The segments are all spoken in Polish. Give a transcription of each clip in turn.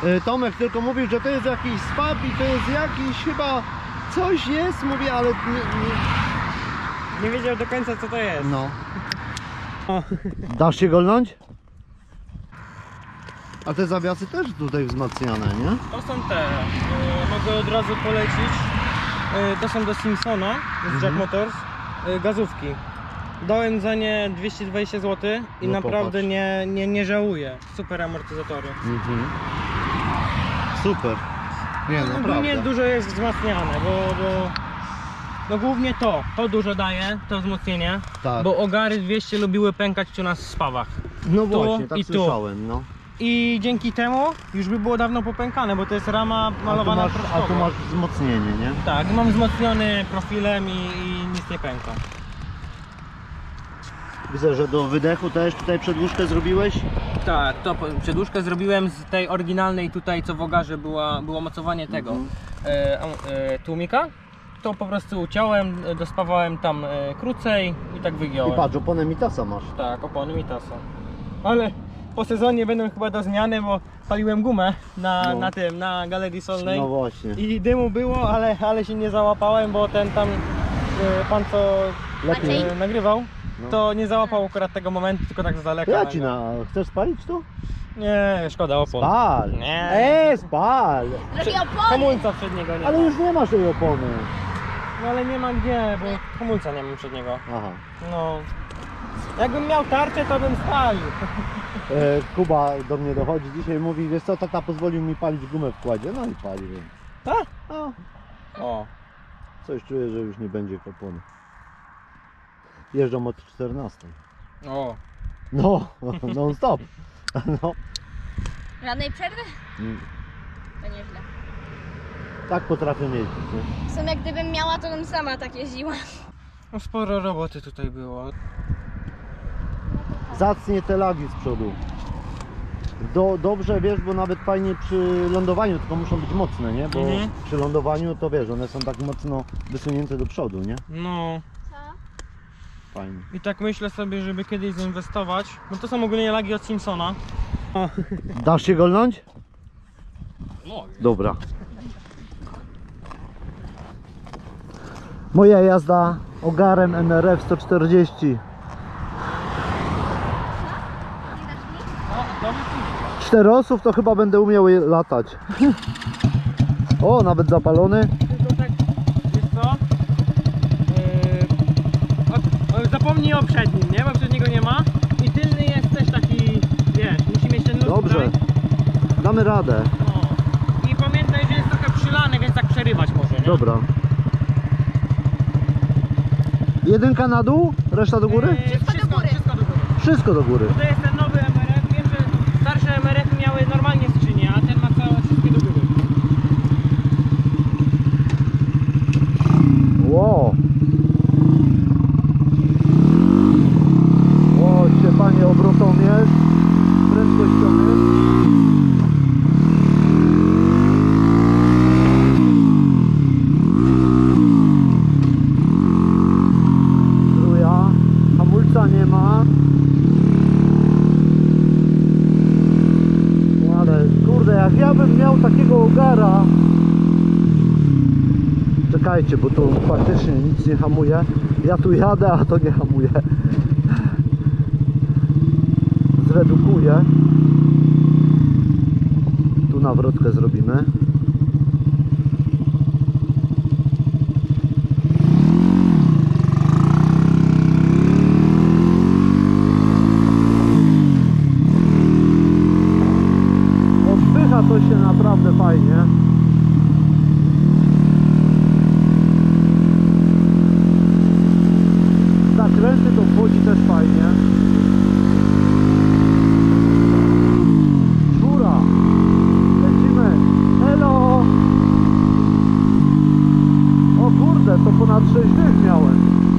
Tomek tylko mówił, że to jest jakiś spab i to jest jakiś chyba coś jest, mówię, ale nie wiedział do końca co to jest. no. O. Dasz się golnąć? A te zawiasy też tutaj wzmacniane, nie? To są te, mogę od razu polecić. To są do Simpsona z Jack Motors, gazówki. Dałem za nie 220 zł i No naprawdę popatrz. nie żałuję. Super amortyzatory. Super. Nie, Ogólnie naprawdę. dużo jest wzmacniane, bo no głównie to dużo daje, to wzmocnienie, Tak. bo ogary 200 lubiły pękać u nas w spawach. No tu właśnie, tak i tu. słyszałem, no. I dzięki temu już by było dawno popękane, bo to jest rama malowana A tu prostowo. masz wzmocnienie, nie? Tak, mam wzmocniony profilem i nic nie pęka. Widzę, że do wydechu też tutaj przedłużkę zrobiłeś. Tak, to przedłużkę zrobiłem z tej oryginalnej tutaj, co w ogarze było mocowanie tego tłumika. To po prostu uciąłem, dospawałem tam krócej i tak I wygiąłem. patrz, oponę Mitasa masz. Tak, opony Mitasa. Ale po sezonie będą chyba do zmiany, bo paliłem gumę na galerii solnej. No właśnie. I dymu było, ale się nie załapałem, bo ten tam pan co Lepiej. nagrywał, No. to nie załapał akurat tego momentu, tylko tak z daleka. Ja ci chcesz spalić to? Nie, szkoda opon. Spal! Nie. Spal! Drogi opony! Hamulca przedniego nie Ale ma. już nie masz tej opony. No ale nie ma gdzie, bo hamulca nie mam przedniego. Aha. No. Jakbym miał tarczę, to bym spalił. Kuba do mnie dochodzi dzisiaj, mówi, wiesz co, tata pozwolił mi palić gumę w kładzie, no i paliłem. Tak? No, O. coś czuję, że już nie będzie opony. Jeżdżą od 14. O. No, non stop. No. Żadnej przerwy? Mm, To nieźle. Tak potrafię jeździć, nie? W sumie gdybym miała, to bym sama tak jeździła. No sporo roboty tutaj było. Zacnie te lagi z przodu. Dobrze, wiesz, bo nawet fajnie przy lądowaniu, tylko muszą być mocne, nie? Bo przy lądowaniu to wiesz, one są tak mocno wysunięte do przodu, nie? No. Co? Fajnie. I tak myślę sobie, żeby kiedyś zainwestować. No to są ogólnie lagi od Simpsona. O. Dasz się golnąć? Mogę. Dobra. Moja jazda ogarem NRF 140. O, dobry film. 4 osób to chyba będę umiał latać. O, nawet zapalony. Tylko tak, wiesz co? Zapomnij o przednim, nie? Bo przedniego nie ma. I tylny jest też taki, wiesz, musi mieć ten luz. Dobrze. Tutaj. Damy radę. No. I pamiętaj, że jest trochę przylany, więc tak przerywać może, nie? Dobra. Jedynka na dół, reszta do góry? Wszystko do góry. Wszystko do góry. Wszystko do góry. To jest ten nowy MRF. Wiem, że starsze MRF miały normalnie skrzynię, a ten ma całe wszystkie do góry. Wow. O, się panie obrotomierz, prędkościomierz. Truja, hamulca nie ma. No ale kurde, jak ja bym miał takiego ogara. Czekajcie, bo tu faktycznie nic nie hamuje. Ja tu jadę, a to nie hamuje. Zredukuję. Tu nawrotkę zrobimy. Odpycha to się naprawdę fajnie. Zakręty to wchodzi też fajnie. Czwóra. Lecimy. Hello. O kurde, to ponad 6 dych miałem.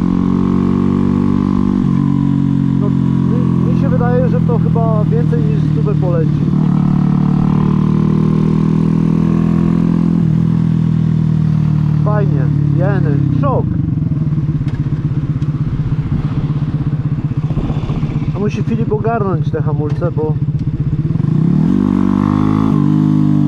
No, mi się wydaje, że to chyba więcej niż 100 poleci. Fajnie. Jeny. Szok. A musi Filip ogarnąć te hamulce, bo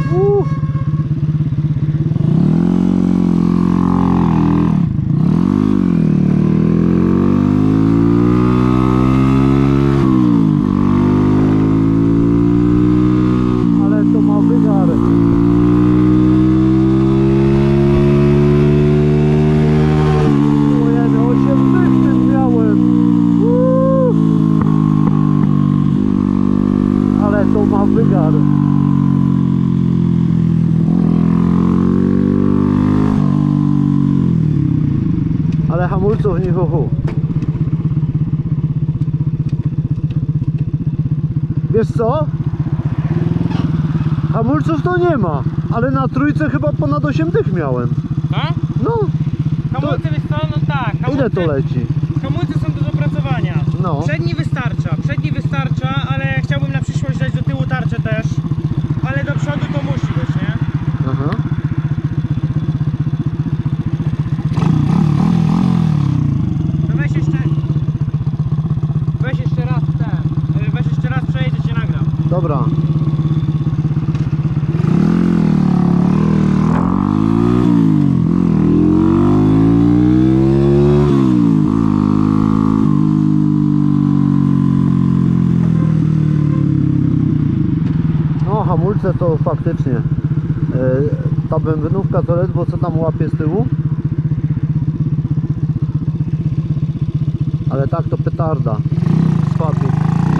Ale to ma wygar. Ojej, 8 dych w tym miałem. Ale to ma wygar. Ale hamulców nie hu. Wiesz co? Hamulców to nie ma, ale na trójce chyba ponad 8 dych miałem. Tak? No, Hamulce, wiesz co? No tak. ile to leci? Hamulce są do dopracowania. No. Przedni wystarcza, ale chciałbym na przyszłość dać do tyłu tarczę też. Ale do przodu to musi być, nie? Aha. No weź jeszcze raz weź jeszcze raz przejedzie, cię nagram. Dobra. No hamulce to faktycznie ta bębnówka to ledwo co tam łapie z tyłu, ale tak to petarda z papie.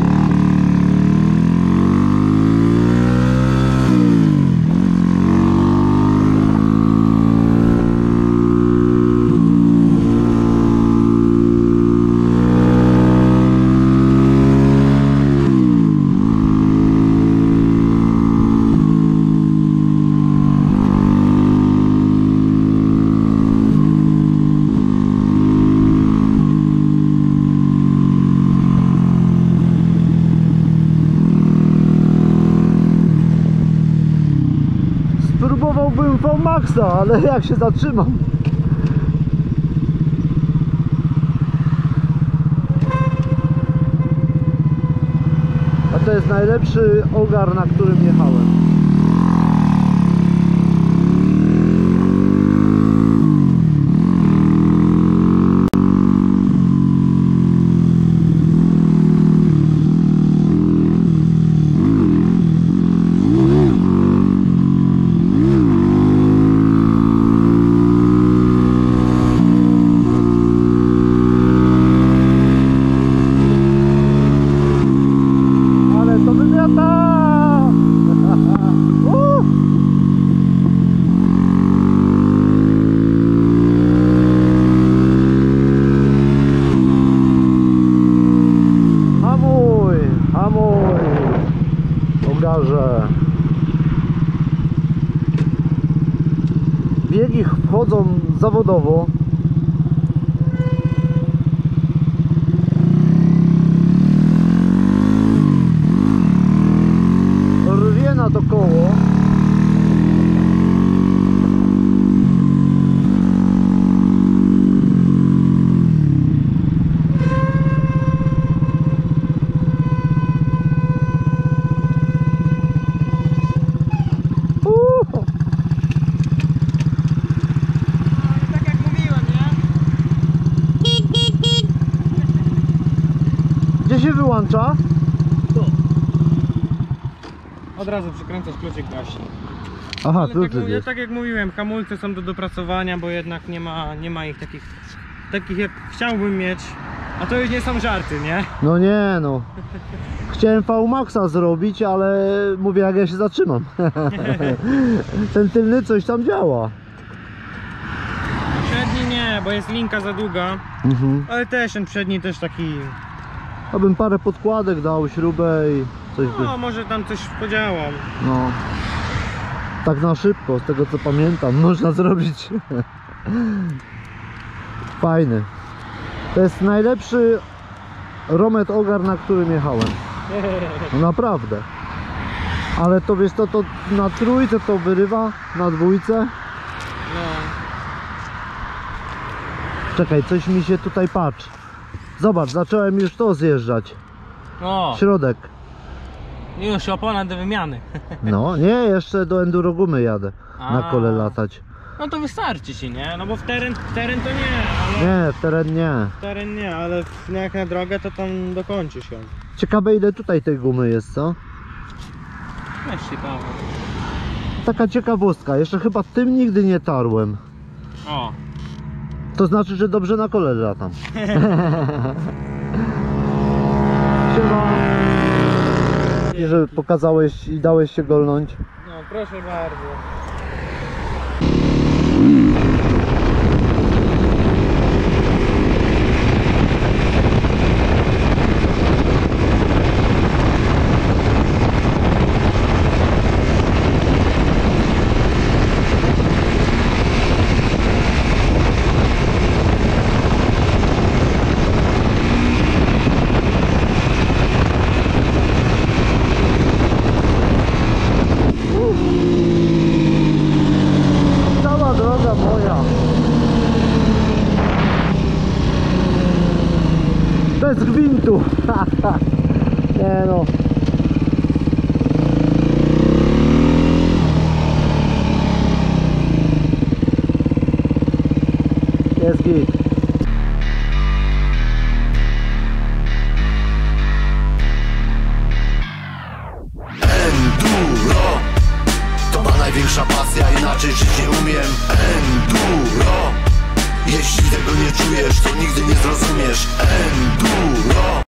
Spróbowałbym V-Maxa, ale jak się zatrzymam. A to jest najlepszy ogar, na którym jechałem. To wymiata! Hamuj! Ogarze! Biegi wchodzą zawodowo. Rwie na to koło. Tak jak mówiłem, nie? Gdzie się wyłącza? Od razu przykręcasz kluczyk gaśnie. Aha, Ale kluczyk tak, jest. tak jak mówiłem, hamulce są do dopracowania, bo jednak nie ma ich takich jak chciałbym mieć. A to już nie są żarty, nie? No nie no. Chciałem V-Maxa zrobić, ale mówię, jak ja się zatrzymam. Ten tylny coś tam działa. Przedni nie, bo jest linka za długa. Ale też ten przedni też taki... Ja bym parę podkładek dał, śrubę i coś by... No, może tam coś podziałam. No. Tak na szybko, z tego co pamiętam, można zrobić. Fajny. To jest najlepszy Romet ogar, na którym jechałem. No naprawdę. Ale to wiesz, to na trójce to wyrywa, na dwójce. No. Czekaj, coś mi się tutaj patrz. Zobacz, zacząłem już to zjeżdżać. No. Środek. Już opona do wymiany. No, nie, jeszcze do enduro gumy jadę. Na A. kole latać. No to wystarczy ci, nie? No bo w teren to nie, ale... Nie, w teren nie. W teren nie, ale jak na drogę to tam dokończysz ją. Ciekawe ile tutaj tej gumy jest, co? Weź ciekawe. Taka ciekawostka, jeszcze chyba tym nigdy nie tarłem. O. To znaczy, że dobrze na kole latam. Siema. I że pokazałeś i dałeś się golnąć. No proszę bardzo. Cała droga moja. Bez gwintu. Nie no. Jest git. Enduro to ma największa pasja, inaczej żyć nie umiem. Enduro, jeśli tego nie czujesz, to nigdy nie zrozumiesz. Enduro.